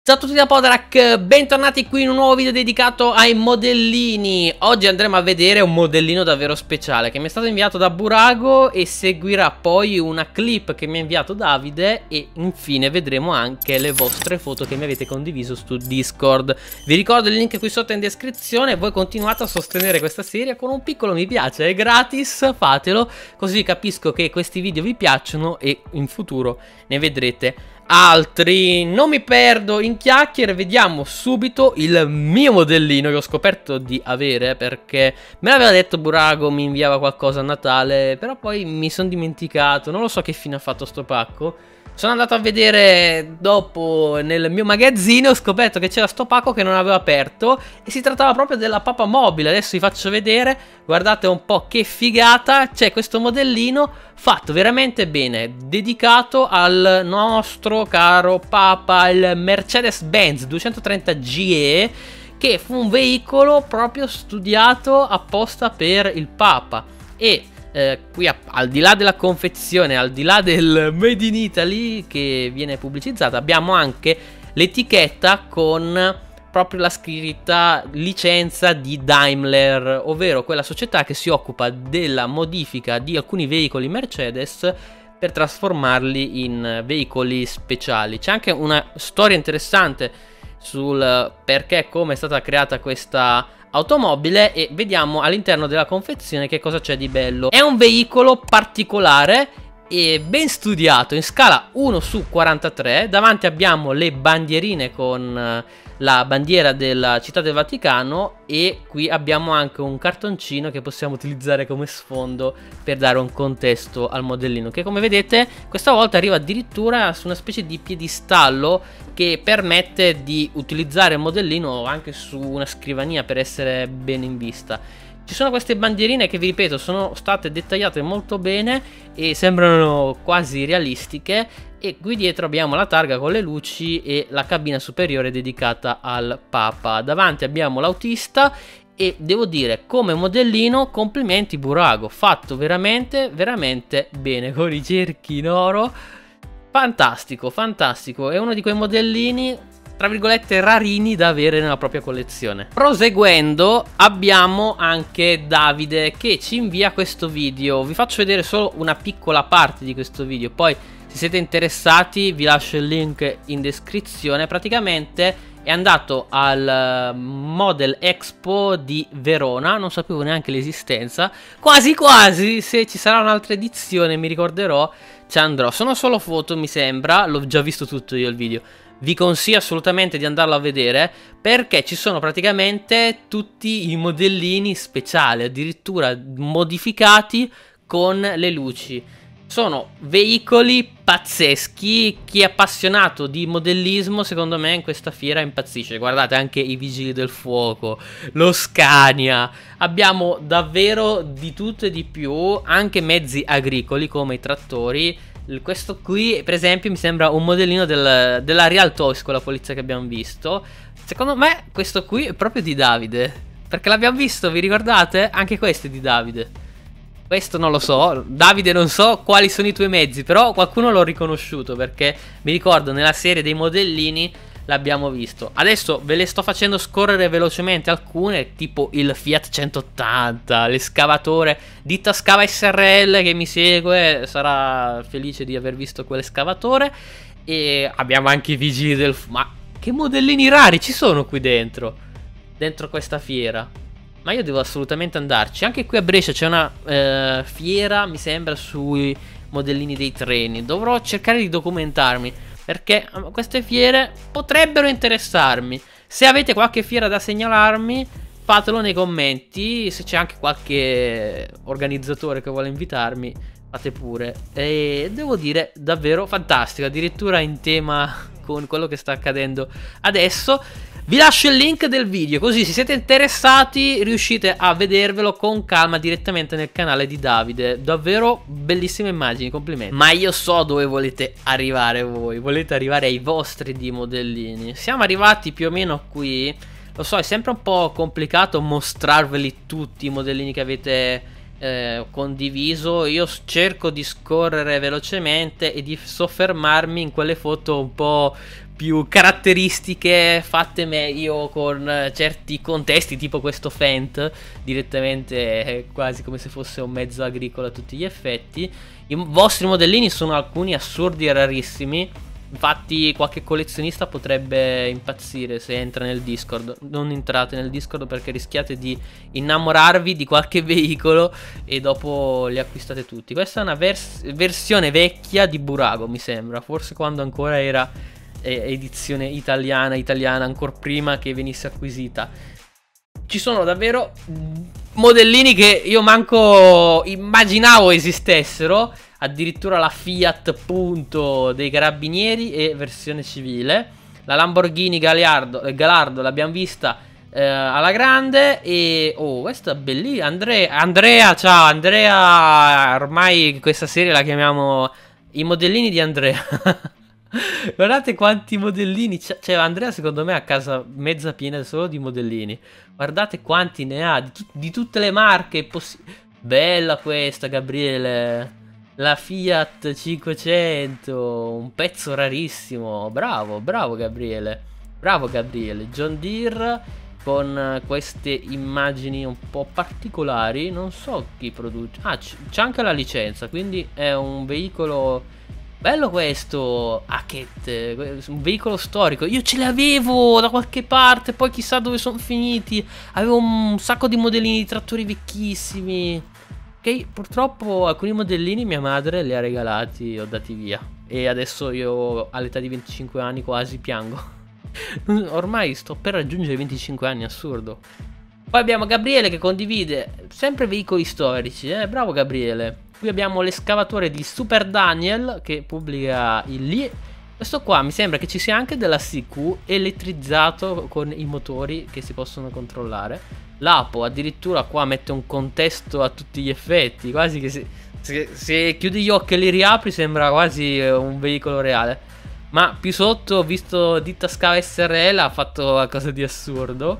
Ciao a tutti da Podrak, bentornati qui in un nuovo video dedicato ai modellini. Oggi andremo a vedere un modellino davvero speciale che mi è stato inviato da Burago e seguirà poi una clip che mi ha inviato Davide e infine vedremo anche le vostre foto che mi avete condiviso su Discord. Vi ricordo il link qui sotto in descrizione e voi continuate a sostenere questa serie con un piccolo mi piace, è gratis, fatelo, così capisco che questi video vi piacciono e in futuro ne vedrete altri. Non mi perdo in chiacchiere, vediamo subito il mio modellino che ho scoperto di avere perché me l'aveva detto Burago, mi inviava qualcosa a Natale, però poi mi sono dimenticato, non lo so che fine ha fatto sto pacco. Sono andato a vedere dopo nel mio magazzino e ho scoperto che c'era sto pacco che non avevo aperto e si trattava proprio della Papa Mobile. Adesso vi faccio vedere, guardate un po' che figata, c'è questo modellino fatto veramente bene, dedicato al nostro caro Papa, il Mercedes-Benz 230 GE, che fu un veicolo proprio studiato apposta per il Papa. E qui al di là della confezione, al di là del Made in Italy che viene pubblicizzata, abbiamo anche l'etichetta con proprio la scritta licenza di Daimler, ovvero quella società che si occupa della modifica di alcuni veicoli Mercedes per trasformarli in veicoli speciali. C'è anche una storia interessante sul perché e come è stata creata questa automobile e vediamo all'interno della confezione che cosa c'è di bello. È un veicolo particolare e ben studiato in scala 1/43. Davanti abbiamo le bandierine con la bandiera della Città del Vaticano e qui abbiamo anche un cartoncino che possiamo utilizzare come sfondo per dare un contesto al modellino, che come vedete questa volta arriva addirittura su una specie di piedistallo che permette di utilizzare il modellino anche su una scrivania per essere bene in vista. Ci sono queste bandierine che vi ripeto sono state dettagliate molto bene e sembrano quasi realistiche, e qui dietro abbiamo la targa con le luci e la cabina superiore dedicata al Papa. Davanti abbiamo l'autista e devo dire, come modellino, complimenti Burago, fatto veramente veramente bene con i cerchi in oro. Fantastico, fantastico, è uno di quei modellini tra virgolette rarini da avere nella propria collezione. Proseguendo abbiamo anche Davide che ci invia questo video. Vi faccio vedere solo una piccola parte di questo video, poi se siete interessati vi lascio il link in descrizione. Praticamente è andato al Model Expo di Verona, non sapevo neanche l'esistenza, quasi quasi se ci sarà un'altra edizione mi ricorderò, ci andrò. Sono solo foto mi sembra, l'ho già visto tutto io il video. Vi consiglio assolutamente di andarlo a vedere perché ci sono praticamente tutti i modellini speciali, addirittura modificati con le luci. Sono veicoli pazzeschi, chi è appassionato di modellismo secondo me in questa fiera impazzisce. Guardate anche i vigili del fuoco, lo Scania, abbiamo davvero di tutto e di più, anche mezzi agricoli come i trattori. Questo qui per esempio mi sembra un modellino della Real Toys con la polizia che abbiamo visto. Secondo me questo qui è proprio di Davide, perché l'abbiamo visto, vi ricordate? Anche questo è di Davide. Questo non lo so, Davide non so quali sono i tuoi mezzi, però qualcuno l'ho riconosciuto perché mi ricordo nella serie dei modellini l'abbiamo visto. Adesso ve le sto facendo scorrere velocemente alcune, tipo il Fiat 180, l'escavatore, ditta Scava SRL che mi segue sarà felice di aver visto quell'escavatore. E abbiamo anche i vigili del ma che modellini rari ci sono qui dentro questa fiera. Ma io devo assolutamente andarci. Anche qui a Brescia c'è una fiera, mi sembra, sui modellini dei treni. Dovrò cercare di documentarmi perché queste fiere potrebbero interessarmi. Se avete qualche fiera da segnalarmi, fatelo nei commenti. Se c'è anche qualche organizzatore che vuole invitarmi, fate pure. E devo dire davvero fantastico, addirittura in tema con quello che sta accadendo adesso. Vi lascio il link del video, così se siete interessati riuscite a vedervelo con calma direttamente nel canale di Davide. Davvero bellissime immagini, complimenti. Ma io so dove volete arrivare voi, volete arrivare ai vostri di modellini. Siamo arrivati più o meno qui. Lo so, è sempre un po' complicato mostrarveli tutti i modellini che avete condiviso. Io cerco di scorrere velocemente e di soffermarmi in quelle foto un po' più caratteristiche fatte meglio con certi contesti, tipo questo Fendt, direttamente quasi come se fosse un mezzo agricolo a tutti gli effetti. I vostri modellini sono alcuni assurdi e rarissimi. Infatti qualche collezionista potrebbe impazzire se entra nel Discord. Non entrate nel Discord perché rischiate di innamorarvi di qualche veicolo e dopo li acquistate tutti. Questa è una versione vecchia di Burago, mi sembra. Forse quando ancora era edizione italiana, ancora prima che venisse acquisita. Ci sono davvero modellini che io manco immaginavo esistessero. Addirittura la Fiat Punto dei Carabinieri e versione civile. La Lamborghini Galardo l'abbiamo vista alla grande. E oh, questa è bellissima. Andrea, ciao Andrea. Ormai questa serie la chiamiamo i modellini di Andrea. Guardate quanti modellini. Cioè Andrea secondo me ha casa mezza piena solo di modellini. Guardate quanti ne ha, di tutte le marche bella questa, Gabriele. La Fiat 500, un pezzo rarissimo. Bravo, bravo Gabriele. Bravo Gabriele. John Deere con queste immagini un po' particolari. Non so chi produce. Ah, c'è anche la licenza, quindi è un veicolo bello questo. Hackett, un veicolo storico. Io ce l'avevo da qualche parte, poi chissà dove sono finiti. Avevo un sacco di modellini di trattori vecchissimi. Ok, purtroppo alcuni modellini mia madre li ha regalati, ho dati via. E adesso io all'età di 25 anni quasi piango. Ormai sto per raggiungere i 25 anni, assurdo. Poi abbiamo Gabriele che condivide sempre veicoli storici, bravo Gabriele. Qui abbiamo l'escavatore di Super Daniel che pubblica il lì. Questo qua mi sembra che ci sia anche della CQ elettrizzato con i motori che si possono controllare. L'Apo addirittura qua mette un contesto a tutti gli effetti, quasi che se chiudi gli occhi e li riapri sembra quasi un veicolo reale. Ma più sotto ho visto Ditta Scava SRL ha fatto qualcosa di assurdo.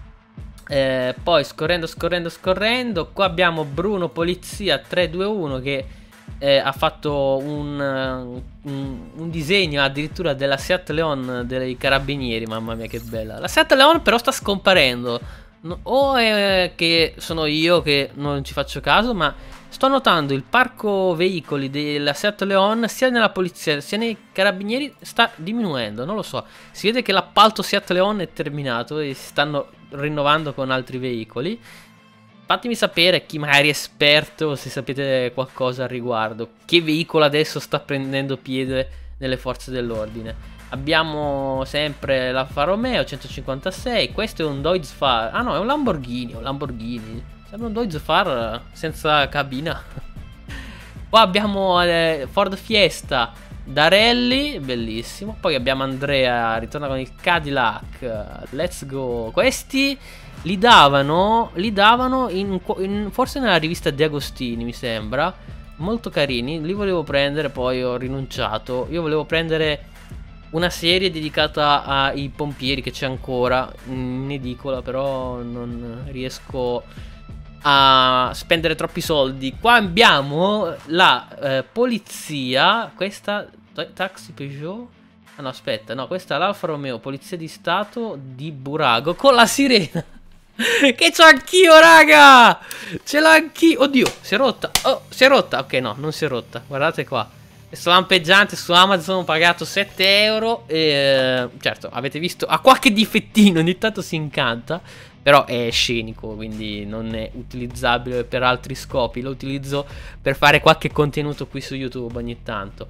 Poi scorrendo, qua abbiamo Bruno Polizia 321 che ha fatto un disegno addirittura della Seat Leon dei Carabinieri. Mamma mia che bella. La Seat Leon però sta scomparendo. O è che sono io che non ci faccio caso, ma sto notando il parco veicoli della Seat Leon sia nella polizia sia nei carabinieri sta diminuendo, non lo so. Si vede che l'appalto Seat Leon è terminato e si stanno rinnovando con altri veicoli. Fatemi sapere chi magari è esperto, se sapete qualcosa al riguardo. Che veicolo adesso sta prendendo piede nelle forze dell'ordine. Abbiamo sempre l'Alfa Romeo 156. Questo è un Dodge Far. Ah no, è un Lamborghini. Sembra un Dodge Far senza cabina. Qua abbiamo Ford Fiesta da rally, bellissimo. Poi abbiamo Andrea, ritorna con il Cadillac. Let's go. Questi li davano forse nella rivista De Agostini, mi sembra. Molto carini. Li volevo prendere, poi ho rinunciato. Io volevo prendere una serie dedicata ai pompieri che c'è ancora in edicola, però non riesco a spendere troppi soldi. Qua abbiamo la polizia, questa Taxi Peugeot. Ah no, aspetta, no, questa è l'Alfa Romeo Polizia di Stato di Burago con la sirena. Che c'ho anch'io, raga! Ce l'ho anch'io. Oddio, si è rotta. Oh, si è rotta. Ok, no, non si è rotta. Guardate qua. Questo lampeggiante su Amazon ho pagato 7 euro. E certo, avete visto, ha qualche difettino, ogni tanto si incanta. Però è scenico, quindi non è utilizzabile per altri scopi. Lo utilizzo per fare qualche contenuto qui su YouTube ogni tanto.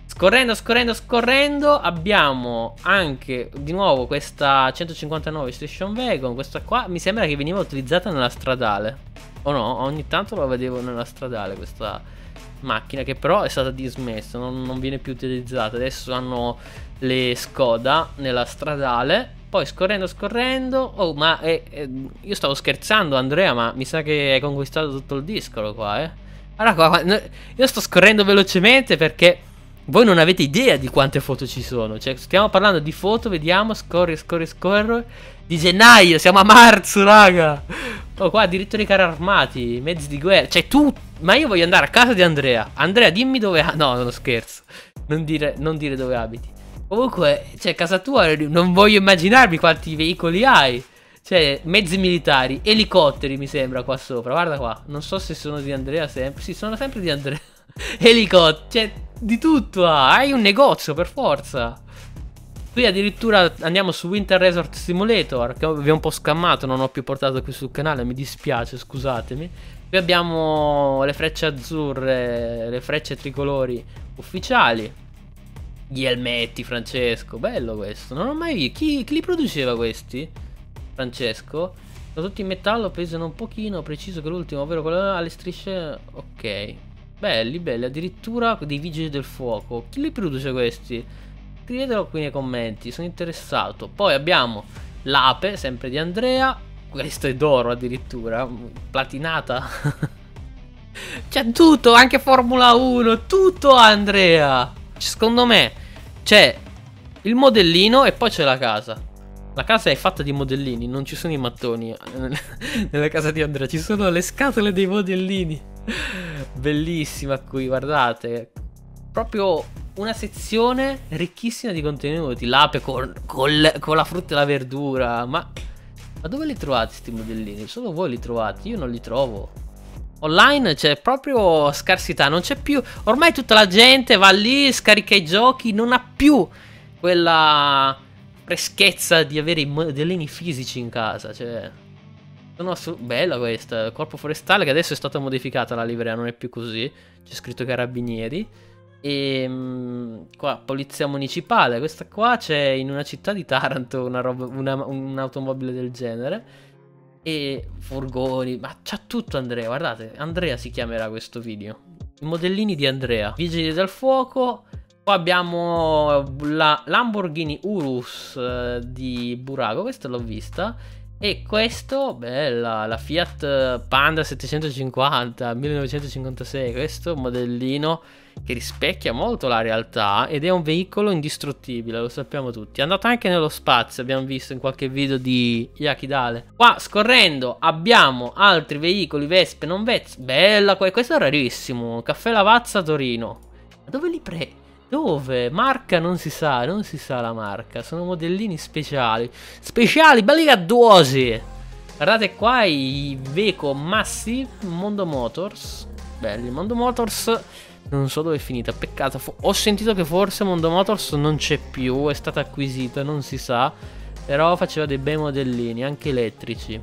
Scorrendo abbiamo anche di nuovo questa 159 Station Wagon. Questa qua mi sembra che veniva utilizzata nella stradale. O no? Ogni tanto la vedevo nella stradale questa macchina, che però è stata dismessa, non viene più utilizzata. Adesso hanno le Skoda nella stradale. Poi scorrendo. Oh, ma io stavo scherzando, Andrea, ma mi sa che hai conquistato tutto il disco qua, Allora qua, io sto scorrendo velocemente perché voi non avete idea di quante foto ci sono. Cioè, stiamo parlando di foto, vediamo, scorro di gennaio, siamo a marzo, raga. Oh, qua addirittura i carri armati, mezzi di guerra. Cioè, ma io voglio andare a casa di Andrea. Andrea, dimmi dove no, non scherzo. Non dire dove abiti. Comunque, cioè, casa tua non voglio immaginarmi quanti veicoli hai. Cioè, mezzi militari, elicotteri mi sembra qua sopra. Guarda qua. Non so se sono di Andrea sempre. Sì, sono sempre di Andrea. Elicotteri, cioè, di tutto ha. Hai un negozio per forza. Qui addirittura andiamo su Winter Resort Simulator, che vi ho un po' scammato, non ho più portato qui sul canale, mi dispiace, scusatemi. Qui abbiamo le frecce azzurre, le frecce tricolori ufficiali. Gli elmetti, Francesco, bello questo, non ho mai visto. Chi li produceva questi? Francesco? Sono tutti in metallo, pesano un pochino, preciso che l'ultimo, ovvero quello alle strisce. Ok, belli, belli, addirittura dei vigili del fuoco. Chi li produce questi? Scrivetelo qui nei commenti, sono interessato. Poi abbiamo l'ape, sempre di Andrea. Questo è d'oro addirittura, platinata. C'è tutto, anche Formula 1, tutto Andrea. Secondo me c'è il modellino e poi c'è la casa. La casa è fatta di modellini, non ci sono i mattoni nella casa di Andrea, ci sono le scatole dei modellini. Bellissima qui, guardate. Proprio una sezione ricchissima di contenuti. L'ape con la frutta e la verdura. Ma dove li trovate questi modellini? Solo voi li trovate, io non li trovo. Online c'è proprio scarsità, non c'è più. Ormai tutta la gente va lì, scarica i giochi, non ha più quella freschezza di avere i modellini fisici in casa. Cioè, bella questa, corpo forestale, che adesso è stata modificata la livrea, non è più così. C'è scritto carabinieri. E qua polizia municipale. Questa qua c'è in una città di Taranto un'automobile del genere. E furgoni, ma c'ha tutto Andrea, guardate, Andrea si chiamerà questo video. I modellini di Andrea. Vigili del fuoco. Qua abbiamo la Lamborghini Urus di Burago, questa l'ho vista. E questo, bella, la Fiat Panda 750 1956. Questo modellino che rispecchia molto la realtà ed è un veicolo indistruttibile, lo sappiamo tutti. È andato anche nello spazio, abbiamo visto in qualche video di Yakidale. Qua scorrendo abbiamo altri veicoli, Vespe, non Vespe. Bella, questo è rarissimo. Caffè Lavazza Torino. Ma dove li dove? Marca non si sa la marca. Sono modellini speciali. Speciali, belli gaddosi. Guardate qua i Veco Massive Mondo Motors. Belli, Mondo Motors. Non so dove è finita, peccato. Ho sentito che forse Mondo Motors non c'è più, è stata acquisita, non si sa. Però faceva dei bei modellini, anche elettrici.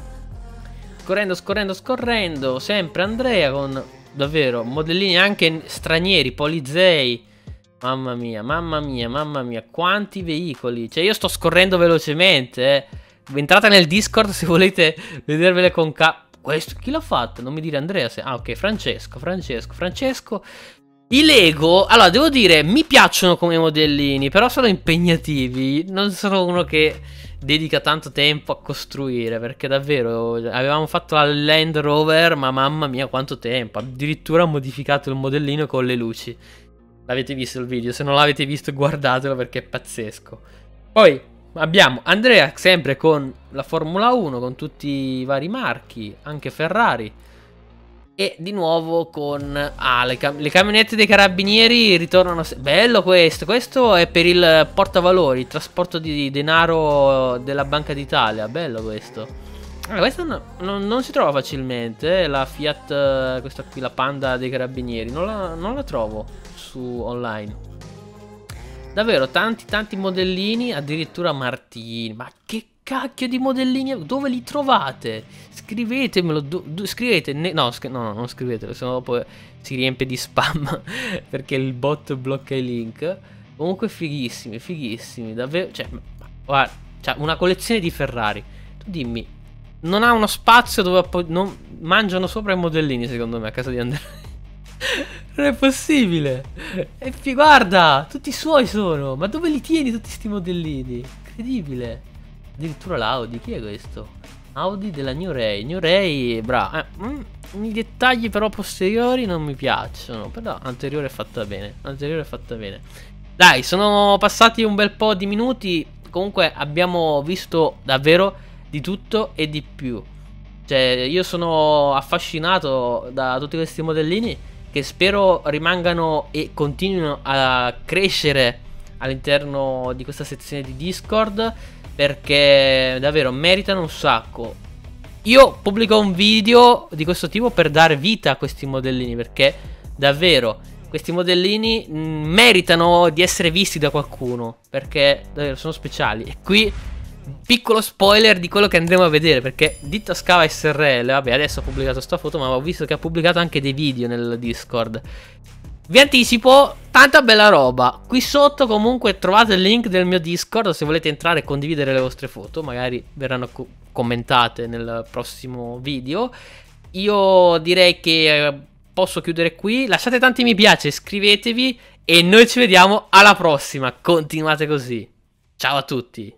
Scorrendo, sempre Andrea con davvero modellini anche stranieri, Polizei. Mamma mia, quanti veicoli. Cioè io sto scorrendo velocemente, Entrate nel Discord se volete vedervele con questo, chi l'ha fatto? Non mi dire Andrea se... Ah ok, Francesco. I Lego, allora devo dire, mi piacciono come modellini, però sono impegnativi. Non sono uno che dedica tanto tempo a costruire, perché davvero avevamo fatto la Land Rover, ma mamma mia quanto tempo. Addirittura ho modificato il modellino con le luci. L'avete visto il video? Se non l'avete visto guardatelo perché è pazzesco. Poi abbiamo Andrea sempre con la Formula 1, con tutti i vari marchi, anche Ferrari. E di nuovo con le camionette dei carabinieri ritornano. Bello questo. Questo è per il portavalori, il trasporto di denaro della Banca d'Italia. Bello questo. Questo non si trova facilmente. La Fiat, questa qui, la Panda dei carabinieri. Non la trovo su online. Davvero tanti modellini. Addirittura Martini. Ma che cacchio di modellini? Dove li trovate? Scrivetemelo. Scrivete. No, non scrivetelo, sennò dopo si riempie di spam. Perché il bot blocca i link. Comunque fighissimi. Davvero. Cioè, guarda, c'ha una collezione di Ferrari. Tu dimmi, non ha uno spazio dove non mangiano sopra i modellini, secondo me, a casa di Andrea. Non è possibile. E guarda, tutti suoi sono. Ma dove li tieni tutti sti modellini? Incredibile. Addirittura l'Audi, chi è questo? Audi della New Ray. New Ray, bravo. I dettagli però posteriori non mi piacciono. Però anteriore è fatta bene. Dai, sono passati un bel po' di minuti. Comunque abbiamo visto davvero di tutto e di più. Cioè, io sono affascinato da tutti questi modellini, che spero rimangano e continuino a crescere all'interno di questa sezione di Discord, perché davvero meritano un sacco. Io pubblico un video di questo tipo per dare vita a questi modellini, perché davvero questi modellini meritano di essere visti da qualcuno, perché davvero sono speciali. E qui piccolo spoiler di quello che andremo a vedere, perché Ditta Scava SRL, vabbè, adesso ha pubblicato sta foto, ma ho visto che ha pubblicato anche dei video nel Discord. Vi anticipo tanta bella roba. Qui sotto comunque trovate il link del mio Discord se volete entrare e condividere le vostre foto, magari verranno commentate nel prossimo video. Io direi che posso chiudere qui. Lasciate tanti mi piace, iscrivetevi e noi ci vediamo alla prossima. Continuate così. Ciao a tutti.